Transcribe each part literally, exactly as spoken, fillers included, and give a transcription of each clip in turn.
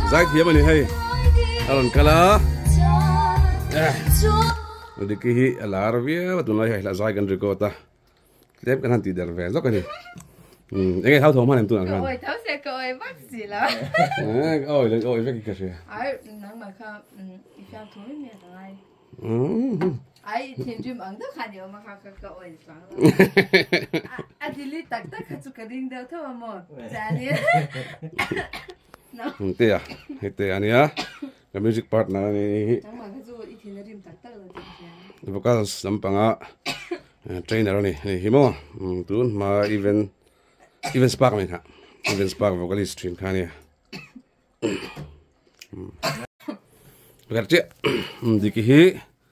zai thiam ani hei alon kala Diki'n alar vía tụi nó là zai gần rồi cô ta tiếp cái thằng tì đèn về rất cái gì anh tháo thốn mà em tụi nào ôi tháo xe cô ấy bắt gì là ôi lên ôi với cái gì ấy nắng mà không sao thối mẹ rồi ấy thiên dream ấn thức hạt nhiều mà không có cậu ấy sao à thì lý tắc tắc hạt cái đinh đâu thôi mà chả đi tê à tê anh nhá cái music partner này nắng mà cái dù ít thì nó dream tắc tắc là gì vocal sampanga trainer này này himo tuôn mà even even spark mình ha even spark vocalist stream khá nè bây giờ Diki'n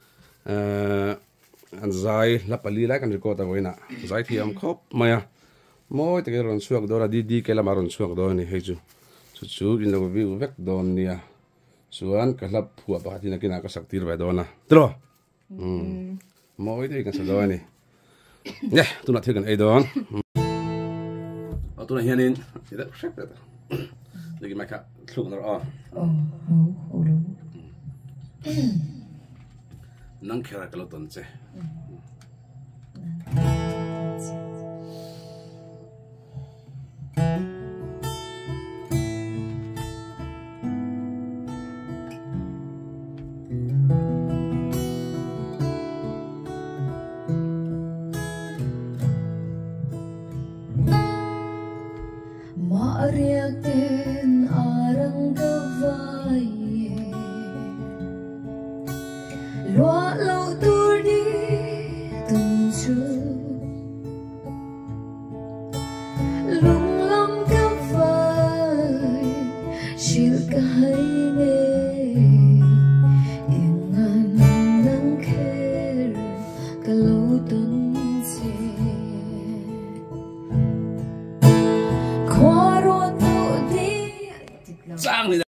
anh zai lapali lại cái record tao vậy nè zai thì em khóc mày mỗi cái ron suak đó là đi đi cái là mà ron suak đó này hay chú chú chú in đâu view vek đó nè suan cái lap phua bạc thì nó cái nào có sắc tiêu vậy đó nè được mỗi cái cái đó này nhé tôi nói thêm cái ấy đó tôi nói hiện in thì đó sắp rồi Diki'n mày khác lúc nào à nang kera kalau tonce Mariatin arang gavai loa lâu tour đi từng chưa lung lâm cà phai chiều cả hai nghe yên ngàn nắng khe cả lâu tuần xe khoa ruột đi